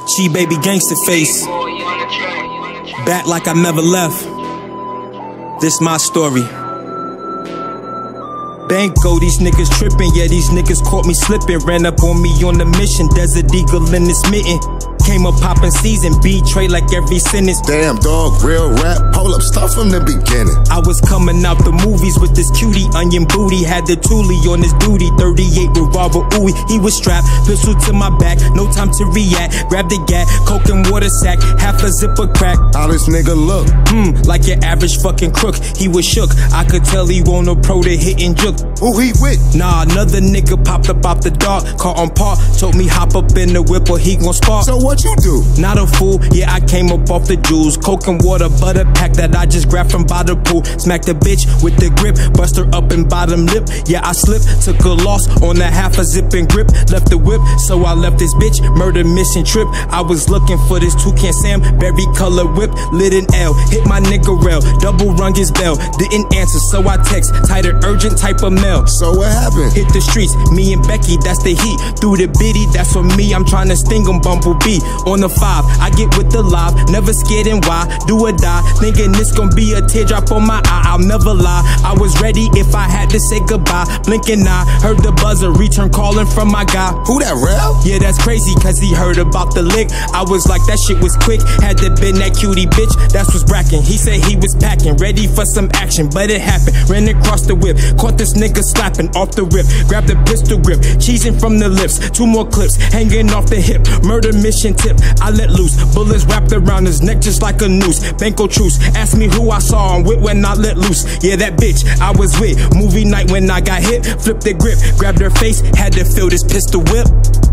Chi baby gangster face. Back like I never left. This my story. Banco, these niggas trippin', yeah, these niggas caught me slippin'. Ran up on me on the mission, Desert Eagle in this mitten. Came up poppin' season, betray like every sentence. Damn dog, real rap, hold up, start from the beginning. I was coming out the movies with this cutie, onion booty. Had the Thule on his duty, 38 revolver, ooey. He was strapped, pistol to my back, no time to react. Grabbed the gat, coke and water sack, half a zipper crack. How this nigga look? Like your average fucking crook. He was shook, I could tell he want a pro to hit and juke. Who he with? Nah, another nigga popped up out the dark, caught on par, told me hop up in the whip or he gon' spark. So what you do? Not a fool, yeah, I came up off the jewels. Coke and water, butter pack that I just grabbed from by the pool. Smacked the bitch with the grip, bust her up and bottom lip. Yeah, I slipped, took a loss on the half a zip and grip. Left the whip, so I left this bitch, murder mission trip. I was looking for this Toucan Sam, berry color whip, lit an L. Hit my nigga rail, double rung his bell. Didn't answer, so I text, tighter urgent type of mail. So what happened? Hit the streets, me and Becky, that's the heat. Through the biddy, that's for me, I'm trying to sting him, Bumblebee. On the 5, I get with the live, never scared and why, do or die. Thinking this gon' be a teardrop on my eye, I'll never lie. I was ready if I had to say goodbye. Blinking eye, heard the buzzer, return calling from my guy. Who that, Rel? Yeah, that's crazy, cause he heard about the lick. I was like, that shit was quick, had to been that cutie bitch, that's what's brackin'. He said he was packing, ready for some action, but it happened. Ran across the whip, caught this nigga slapping off the rip. Grabbed the pistol grip, cheesing from the lips. 2 more clips, hanging off the hip. Murder mission tip, I let loose. Bullets wrapped around his neck just like a noose. Banco truce, asked me who I saw on with when I let loose. Yeah, that bitch I was with. Movie night when I got hit, flipped the grip, grabbed her face, had to feel this pistol whip.